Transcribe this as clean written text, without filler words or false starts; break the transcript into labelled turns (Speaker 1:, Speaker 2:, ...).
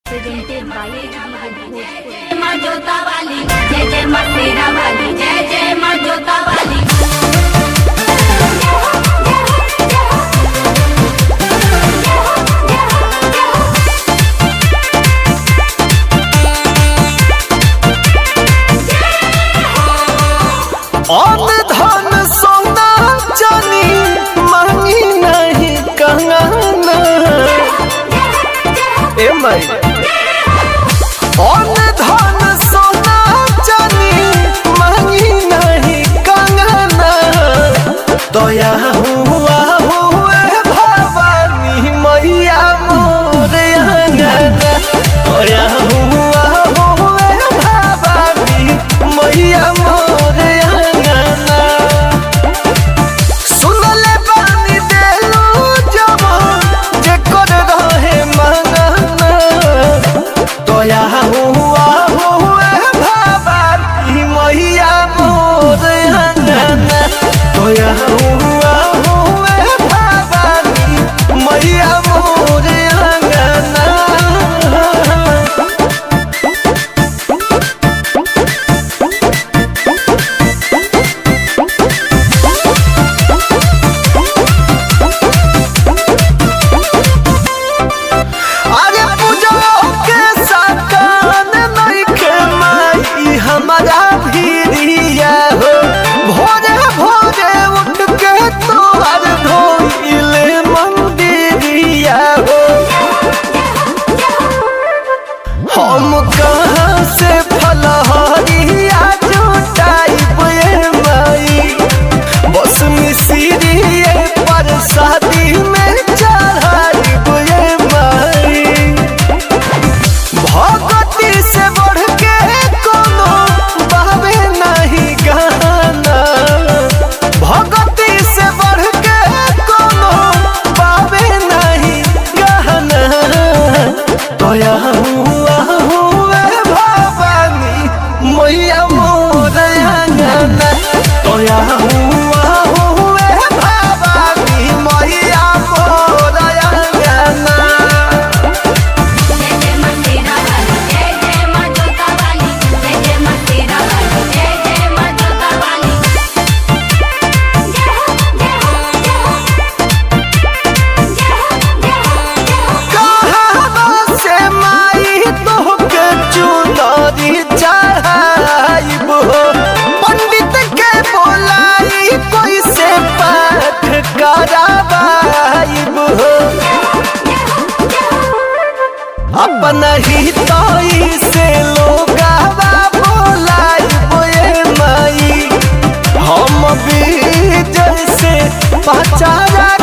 Speaker 1: presented by जय मां जोता वाली, जय जय मां शेरा वाली, जय जय मां जोता वाली।
Speaker 2: धन सोना चानी मांगी नहीं कंगना ए माई धन सोना चानी मांगी नहीं कंगना दया हुआ हुए भवानी मैया मोर अंगना दया हुआ हुए भवानी मैया मोर हम कहाँ से फलहरिया जुटाइब माई बस मिसरी प्रसादी में चढ़ाइब माई भगती से बढ़ के कोनो बाबे नहीं गाना भगती से बढ़ के कोनो बाबे नहीं गाना दया मैया मोर अंगना दया हुआ हुए भवानी मैया मोर अंगना।
Speaker 1: जय जय मां शेरा वाली, जय जय मां जोता वाली, जय जय मां शेरा वाली, जय जय मां जोता वाली।
Speaker 2: कहाँ से माई तोहके चुनरी चढ़ाइब हो पंडित के बोलाई कोई से पाठ कराबाइब हो अपना ही तोई से लोगावा बोलाइब माई हम भी जैसे पहचाना